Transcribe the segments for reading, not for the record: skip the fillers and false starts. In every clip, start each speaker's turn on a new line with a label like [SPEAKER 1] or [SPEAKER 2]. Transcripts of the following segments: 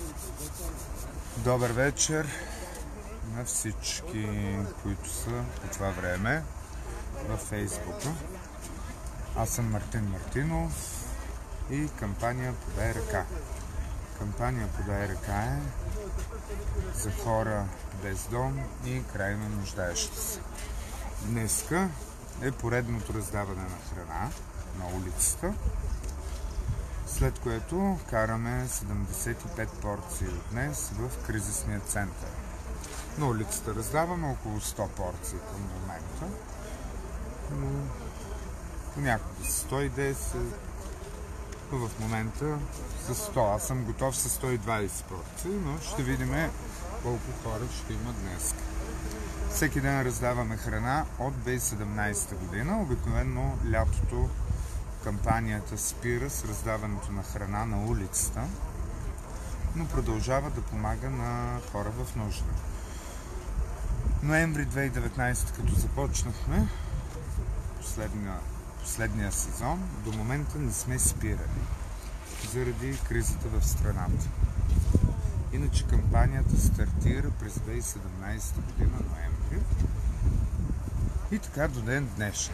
[SPEAKER 1] Добър вечер на всички, които са по това време във Фейсбука. Аз съм Мартин Мартинов и кампания Подай ръка. Кампания Подай ръка е за хора без дом и крайно нуждаещи се. Днеска е поредното раздаване на храна на улицата, след което караме 75 порции от днес в кризисния център. На улицата раздаваме около 100 порции към момента, но понякога са 110, но в момента са 100. Аз съм готов с 120 порции, но ще видим колко хора ще има днес. Всеки ден раздаваме храна от 2017 година. Обикновено лятото кампанията спира с раздаването на храна на улицата, но продължава да помага на хора в нужда. Ноември 2019, като започнахме последния сезон, до момента не сме спирали заради кризата в страната. Иначе кампанията стартира през 2017 година, ноември, и така до ден днешен.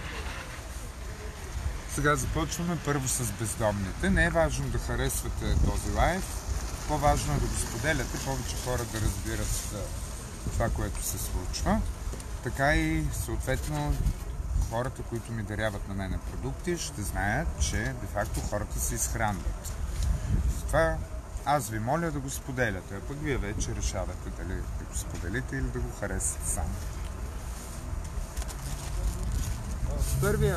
[SPEAKER 1] Сега започваме първо с бездомните. Не е важно да харесвате този лайв, по-важно е да го споделяте, повече хора да разбират това, което се случва. Така и съответно хората, които ми даряват на мене продукти, ще знаят, че де-факто хората се изхранват. Затова аз ви моля да го споделяте, а пък вие вече решавате дали да го споделите или да го харесате само. Първия.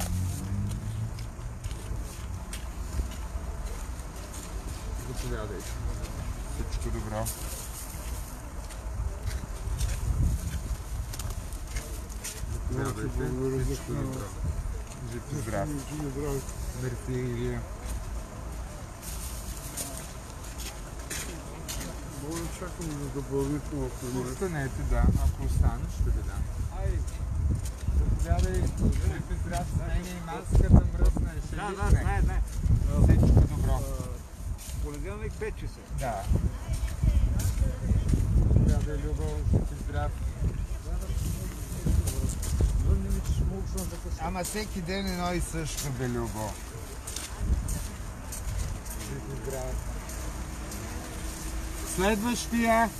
[SPEAKER 1] Заповядайте. Всичко добро. Заповядайте. Всичко добро. Жив и здрав. Мерси и вие.
[SPEAKER 2] Може да чакам за допълнително храна.
[SPEAKER 1] Останете, да. Ако остане, ще ви дам. Заповядай. Жив и здрав. Сменя и маската, мръсна.
[SPEAKER 2] Да, знае.
[SPEAKER 1] Всичко добро.
[SPEAKER 2] Понеделник 5 часа.
[SPEAKER 1] Да. Заповядай, Любо. Жив и здрав. Ама всеки ден едно и също, бе, Любо. Жив и здрав. Следващия.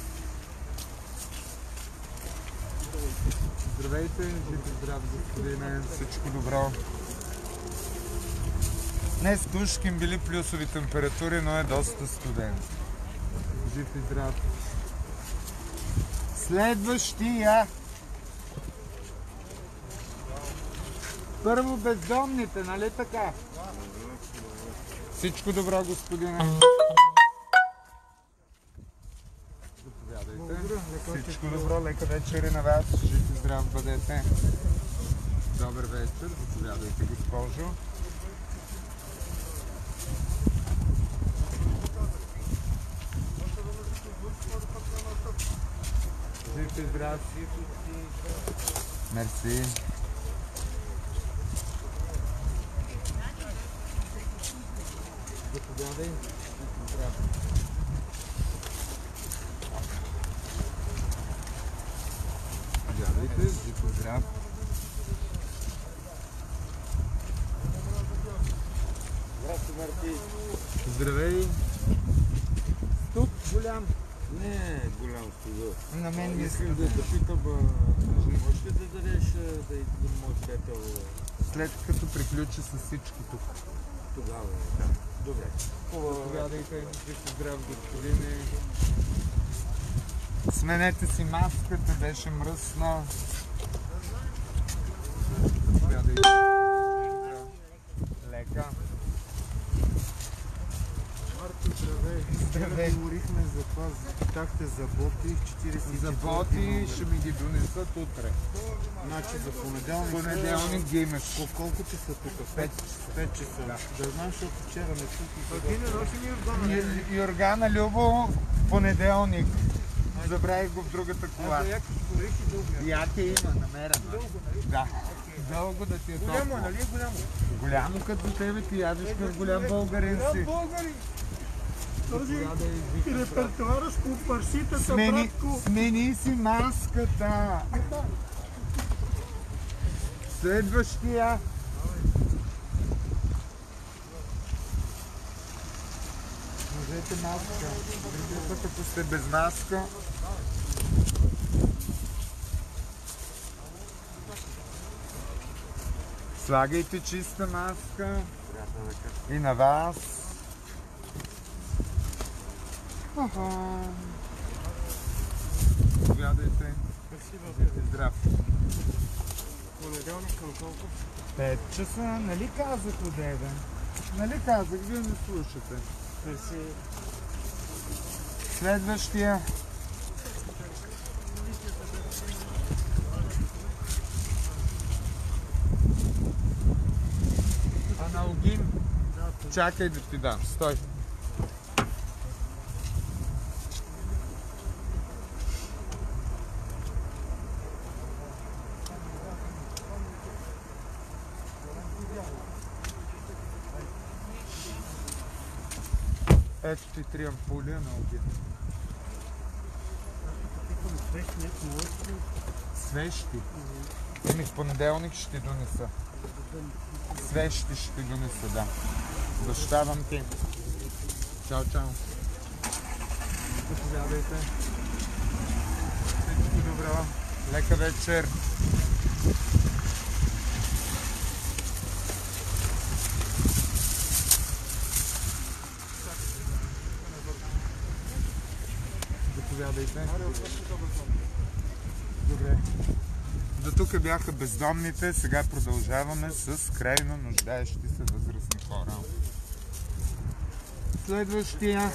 [SPEAKER 1] Здравейте, жив и здрав, господине. Всичко добро. Днес тушким били плюсови температури, но е доста студен. Жив и здрав. Следващия. Първо бездомните, нали така? Всичко добро, господине. Заповядайте. Всичко добро, лека вечер и на вас. Жив и здрав бъдете. Добър вечер, заповядайте, госпожо. Жив и здрав. Мерси. Заповядай. Заповядайте. Жив и здрав.
[SPEAKER 2] Здрасти, Марти.
[SPEAKER 1] Здравей. Студ голям.
[SPEAKER 2] Не е голям студо.
[SPEAKER 1] На мен ми
[SPEAKER 2] искам да питам, можеш ли да дадеш да един мой пепел?
[SPEAKER 1] След като приключи с всичко тук.
[SPEAKER 2] Тогава е. Добре.
[SPEAKER 1] Заповядайте, жив и здрав, господине. Сменете си маската, беше мръсна. Заповядайте. Лека.
[SPEAKER 2] Марти, здравей.
[SPEAKER 1] Здравей.
[SPEAKER 2] Говорихме за това, питахте за боти, 40
[SPEAKER 1] За боти ще ми ги донесат утре.
[SPEAKER 2] Значи за понеделник.
[SPEAKER 1] Понеделник ги имаш.
[SPEAKER 2] Колко часа тук? 5 часа. Да знаеш, защото вчера не тук. Ти не носи ми Йоргана.
[SPEAKER 1] Йоргана, Любо, понеделник. Забравих го в другата кола. Яке има, намерено.
[SPEAKER 2] Дълго, нали?
[SPEAKER 1] Да. Дълго да ти е толкова.
[SPEAKER 2] Голямо, нали? Голямо.
[SPEAKER 1] Голямо като тебе, ти ядеш като голям българин си.
[SPEAKER 2] Българин.
[SPEAKER 3] Този репертуара с компарситата, братко.
[SPEAKER 1] Смени си маската. Следващия. Сложете маска. Другия път, ако сте без маска. Слагайте чиста маска. И на вас. Заповядайте. Здрав.
[SPEAKER 2] Понеделник към колко?
[SPEAKER 1] 5 часа, нали казах одеве? Нали казах, вие не слушате. Следващия. Аналгин. Чакай да ти дам, стой. Ето ти 3 ампули аналгин. Свещи? Еми в понеделник ще ти донеса. Свещи ще ти донеса, да. Защавам ти. Чао, чао. Заповядайте. Всичко добро. Лека вечер. Заповядайте. Добре. До тук бяха бездомните, сега продължаваме с крайно нуждаещи се възрастни хора. Следващия.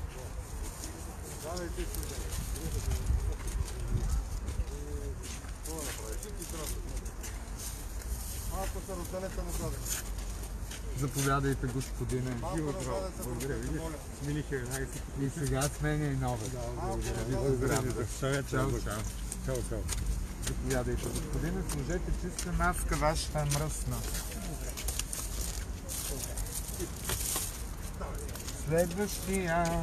[SPEAKER 1] Заповядайте, господине.
[SPEAKER 2] Благодаря ви. Смениха една
[SPEAKER 1] И сега сменя и нова. Благодаря ви. Чао, чао. Заповядайте, господине. Сложете чиста маска, вашата е мръсна. Следващия.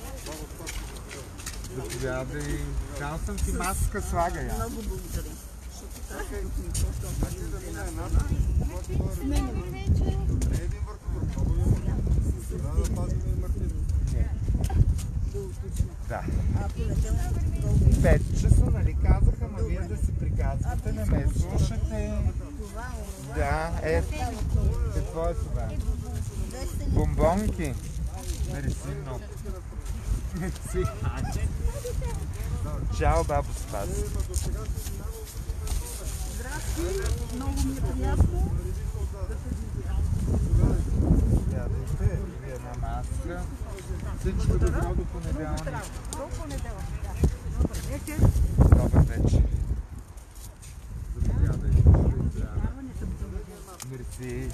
[SPEAKER 1] Заповядай. Дал съм ти маска, слагай я.
[SPEAKER 4] Много благодаря.
[SPEAKER 1] Да. 5 часа, нали казаха, ма вие да си приказвате, не ме слушате. Да, какво е това? Бомбонки? Мерси много. Мерси. Чао, бабо Спас.
[SPEAKER 4] Здрасти, много ми е приятно.
[SPEAKER 1] Ядете, ви една маска. Всичко добро до понеделник.
[SPEAKER 4] До понеделник, да. Добър вечер.
[SPEAKER 1] Добър вечер. Заповядайте. Мерси.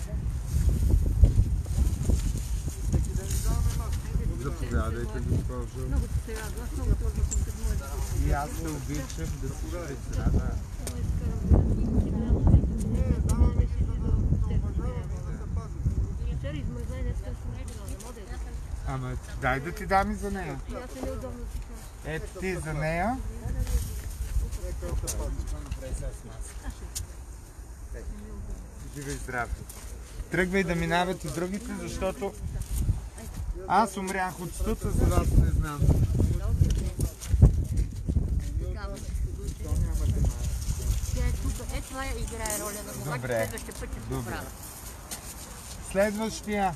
[SPEAKER 1] Заповядайте, госпожо.
[SPEAKER 4] Много ти се радва, много те обичам като моите.
[SPEAKER 1] И аз те обичам да си предсрада. Ама дай да ти дам и за нея. Ето ти за нея. Живи и здрави. Тръгвай да минават и другите, защото аз умрях от стута, за вас не знам.
[SPEAKER 4] Това играе роля на това, че следващия път ще се оправя.
[SPEAKER 1] Следващия.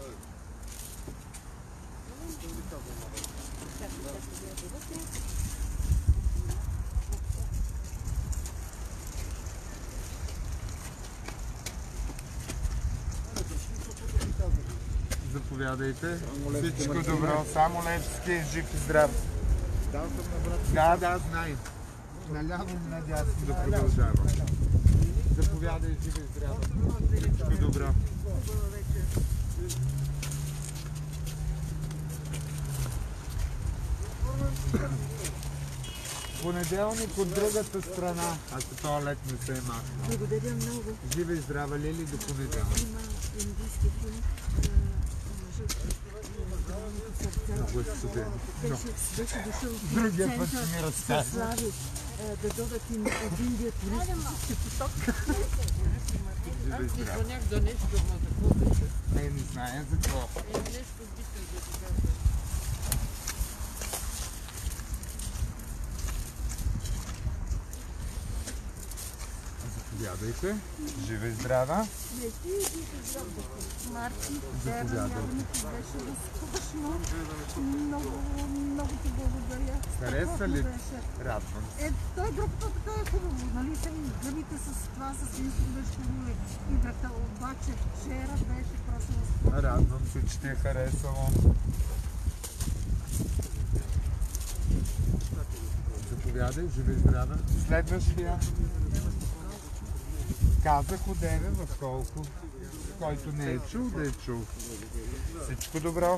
[SPEAKER 1] Заповядайте. Всичко добро. Само Левски, жив и здрав. Да, знай. Наляво и надясно да продължава. Заповядай, жив и здрав. Всичко добро. Понеделник от другата страна, ако туалет не се е махнал.
[SPEAKER 4] Благодаря много.
[SPEAKER 1] Жива и здрава, Лили, до понеделник.
[SPEAKER 4] Има индийски филм, мъжът, сърце
[SPEAKER 1] Много е студено.
[SPEAKER 3] Беше дошъл
[SPEAKER 1] Другия път ще ми
[SPEAKER 3] с
[SPEAKER 1] разказва.
[SPEAKER 3] Слави да додат им от Индия туристически поток.
[SPEAKER 1] Живе
[SPEAKER 2] Аз ти
[SPEAKER 1] здрав.
[SPEAKER 2] звънях за нещо, ама за какво беше?
[SPEAKER 1] Не зная за какво.
[SPEAKER 2] Нещо битен да ти кажа.
[SPEAKER 1] Заповядайте. Живе и здрава.
[SPEAKER 3] Марти,
[SPEAKER 1] Заповядайте.
[SPEAKER 3] беше разкошно. Много ти благодаря.
[SPEAKER 1] Хареса ли?
[SPEAKER 3] Беше.
[SPEAKER 1] Радвам се.
[SPEAKER 3] Той другото така е хубаво, нали? Са и гъбите с това, с нищо беше хубаво. Играта, обаче вчера беше просто разкошно.
[SPEAKER 1] Радвам се, че ти е харесало. Заповядай, живе и здрава. Следващия. Казах одеве в колко. Който не е чул, да е чул. Всичко добро.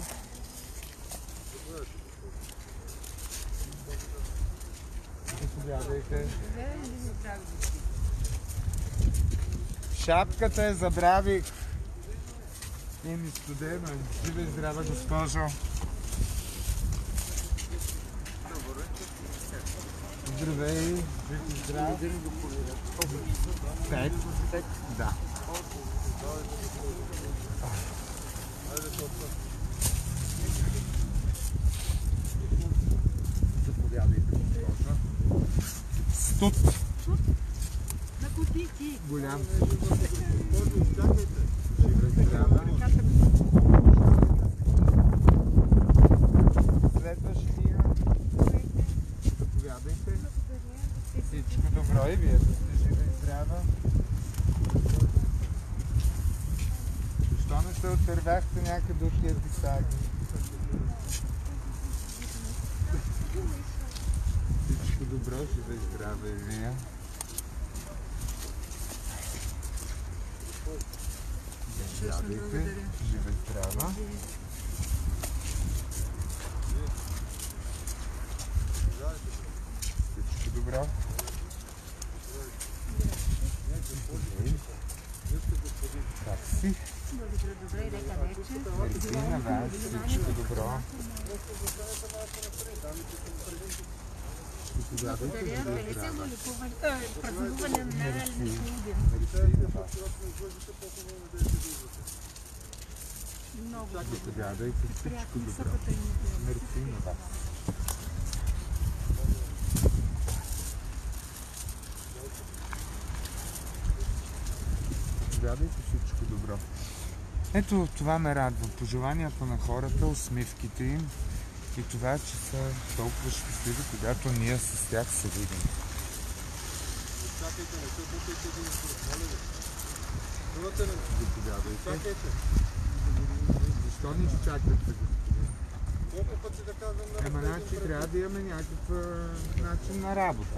[SPEAKER 1] Заповядайте. Шапката я забравих. И ми студено. Живе и здрава, госпожо. Здравей, жив и здрав. Пет. Да. Заповядайте, госпожо. Студ.
[SPEAKER 3] На кутийки.
[SPEAKER 1] Голям. Живе и здрава. Следващия. Заповядайте. Всичко добро и вие да сте живи и здрава. Защо не се отървяхте някъде от тия писаги? Всичко добро, живи и здрава и вие. Заповядайте, живи и здрава. Всичко добро. Как си?
[SPEAKER 3] Добре, лека вечер.
[SPEAKER 1] Мерси на вас, всичко добро. Заповядайте, живи и здрава.
[SPEAKER 3] Празнуване на
[SPEAKER 1] Мерси.
[SPEAKER 3] Лесния.
[SPEAKER 1] Мерси на вас.
[SPEAKER 3] Много
[SPEAKER 1] Заповядайте, всичко добро.
[SPEAKER 3] високата ни идея.
[SPEAKER 1] Мерси на вас. Заповядайте, всичко добро. Ето това ме радва. Пожеланията на хората, усмивките им и това, че са толкова щастливи, когато ние с тях се видим. Заповядайте. Защо ни чакате, господин?
[SPEAKER 2] Колко пъти да казвам на
[SPEAKER 1] Ема, значи трябва да имаме някакъв начин на работа.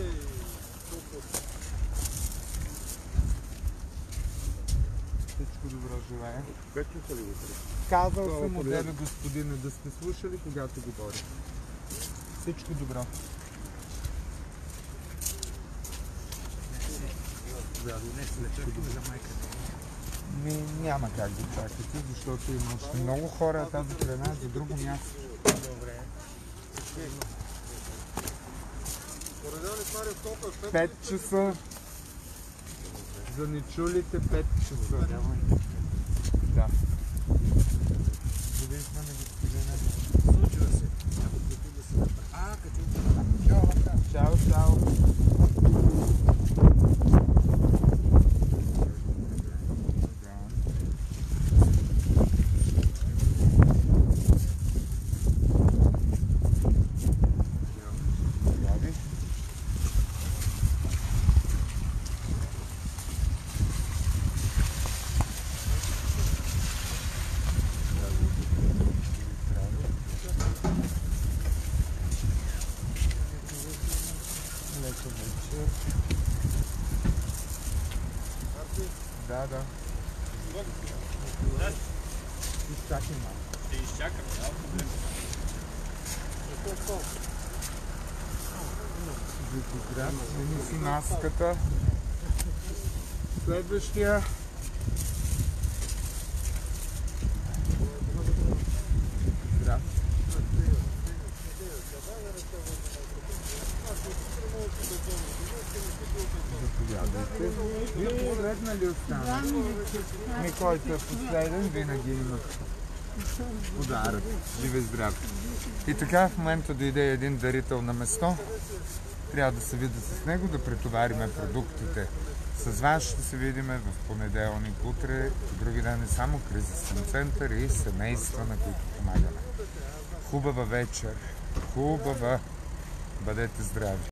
[SPEAKER 1] Всичко добро желая. Казал съм от тебе, господине, да сте слушали, когато говоря. Всичко добро. Няма как да чакате, защото има още много хора, а тази храна е за друго място.
[SPEAKER 2] Добре.
[SPEAKER 1] 5 часа. За нечулите 5 часа. Да. Дали сме на господина?
[SPEAKER 2] Случва се.
[SPEAKER 1] Чао, чао. Да, да. Изчакай малко.
[SPEAKER 5] Ще изчакам, да, проблем.
[SPEAKER 1] Здрав, смени си маската. Следващия. Здрав. Заповядайте. Вие поредна ли останете? Ми, който е последен, винаги имат подарък. Живе здрави! И така в момента дойде един дарител на место. Трябва да се видя с него, да претовариме продуктите. С вас ще се видим в понеделник, утре, други ден е само кризисен център и семейства, на които помагаме. Хубава вечер! Хубава! Бъдете здрави!